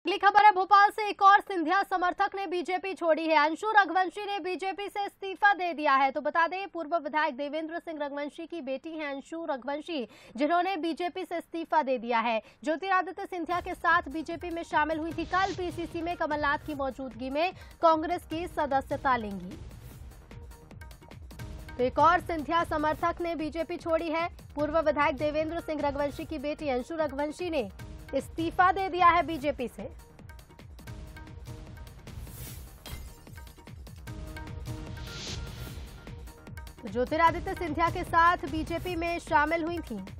अगली खबर है भोपाल से। एक और सिंधिया समर्थक ने बीजेपी छोड़ी है। अंशु रघुवंशी ने बीजेपी से इस्तीफा दे दिया है। तो बता दें, पूर्व विधायक देवेंद्र सिंह रघुवंशी की बेटी हैं अंशु रघुवंशी, जिन्होंने बीजेपी से इस्तीफा दे दिया है। ज्योतिरादित्य सिंधिया के साथ बीजेपी में शामिल हुई थी। कल पीसीसी में कमलनाथ की मौजूदगी में कांग्रेस की सदस्यता लेंगी। तो एक और सिंधिया समर्थक ने बीजेपी छोड़ी है। पूर्व विधायक देवेंद्र सिंह रघुवंशी की बेटी अंशु रघुवंशी ने इस्तीफा दे दिया है बीजेपी से। ज्योतिरादित्य सिंधिया के साथ बीजेपी में शामिल हुई थी।